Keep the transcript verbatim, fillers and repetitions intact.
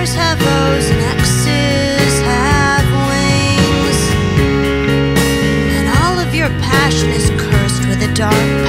Lovers have O's and X's have wings, and all of your passion is cursed with a dark